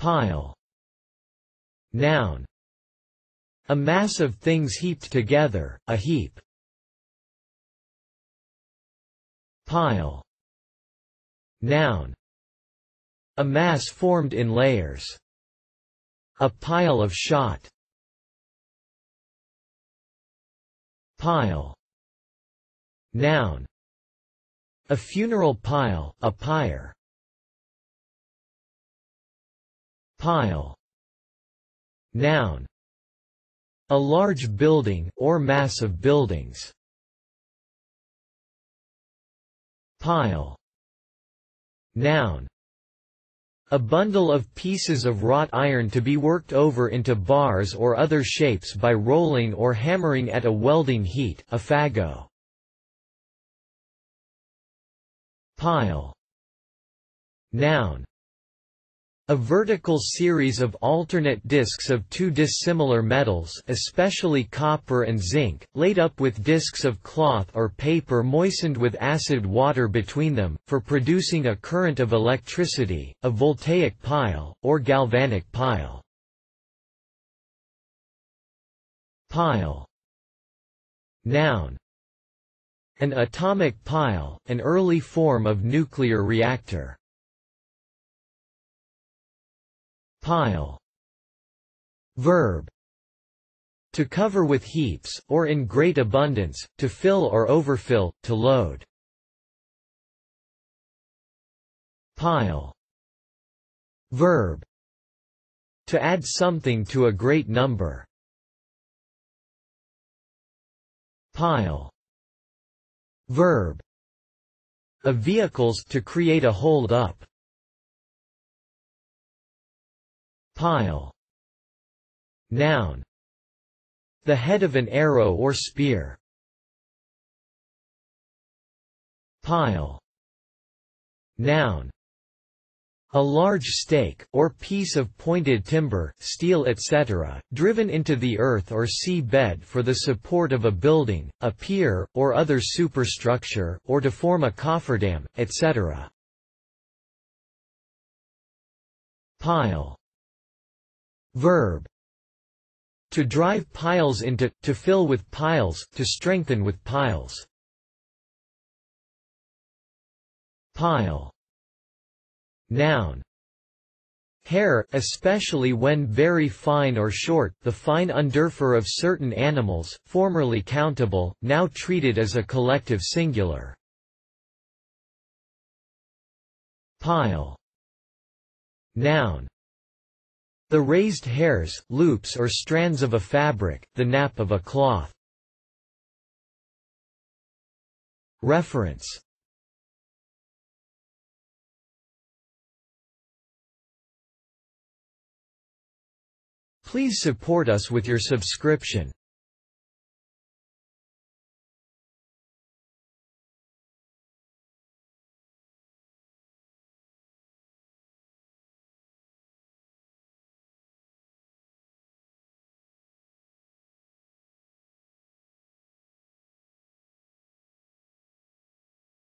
Pile. Noun. A mass of things heaped together, a heap. Pile. Noun. A mass formed in layers. A pile of shot. Pile. Noun. A funeral pile, a pyre. Pile. Noun. A large building, or mass of buildings. Pile. Noun. A bundle of pieces of wrought iron to be worked over into bars or other shapes by rolling or hammering at a welding heat, a fagot. Pile. Noun. A vertical series of alternate discs of two dissimilar metals, especially copper and zinc, laid up with discs of cloth or paper moistened with acid water between them, for producing a current of electricity, a voltaic pile, or galvanic pile. Pile. Noun. An atomic pile, an early form of nuclear reactor. Pile. Verb. To cover with heaps, or in great abundance, to fill or overfill, to load. Pile. Verb. To add something to a great number. Pile. Verb. Of vehicles, to create a hold-up. Pile. Noun. The head of an arrow or spear. Pile. Noun. A large stake, or piece of pointed timber, steel etc., driven into the earth or sea bed for the support of a building, a pier, or other superstructure, or to form a cofferdam, etc. Pile. Verb. To drive piles into, to fill with piles, to strengthen with piles. Pile. Noun. Hair, especially when very fine or short, the fine underfur of certain animals, formerly countable, now treated as a collective singular. Pile. Noun. The raised hairs, loops or strands of a fabric, the nap of a cloth. Reference. Please support us with your subscription.